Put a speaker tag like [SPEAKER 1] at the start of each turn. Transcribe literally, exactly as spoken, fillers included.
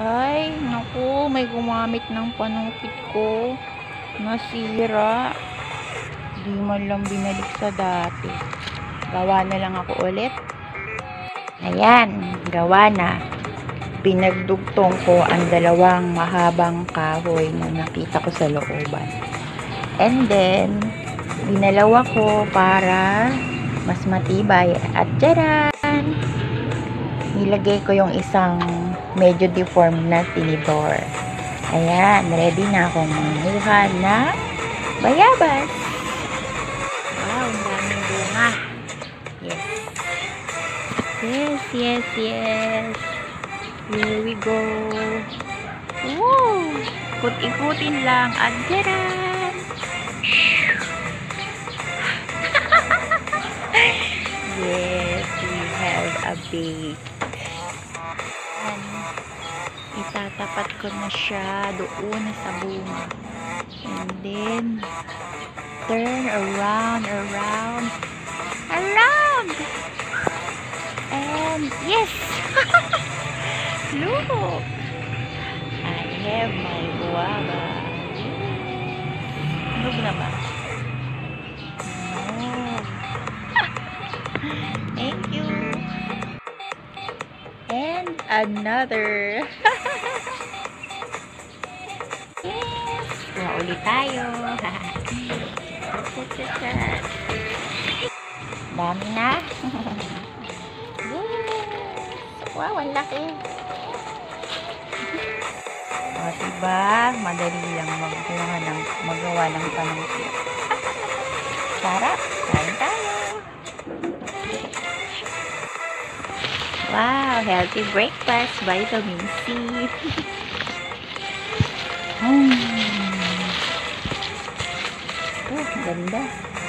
[SPEAKER 1] Ay, naku, may gumamit ng panungkit ko. Nasira. Di man lang binalik sa dati. Gawa na lang ako ulit. Ayan, gawa na. Pinagdugtong ko ang dalawang mahabang kahoy na nakita ko sa looban. And then, binalawa ko para mas matibay. At tcharan! Nilagay ko yung isang medyo deformed na tinidor. Ayan, ready na akong manguha ng bayabas. Wow, ang daming bunga. Yes. Yes, yes, yes. Here we go. Woo! Ikut-ikutin lang. At tcharan! Yes, we have a bait. Itatapat ko na siya doon sa bunga. And then, turn around, around, around! And, yes! Look! I have my guava. Ano na ba? No. Thank you. And another. Yes. Kuha ulit tayo. Dami na. Yes. Wow, ang laki. O, diba? Madali lang magawa ng, magawa ng panungkit. Sarap. Kain tayo. Wow, healthy breakfast, vitamin C. Hmm. Oh, ganda.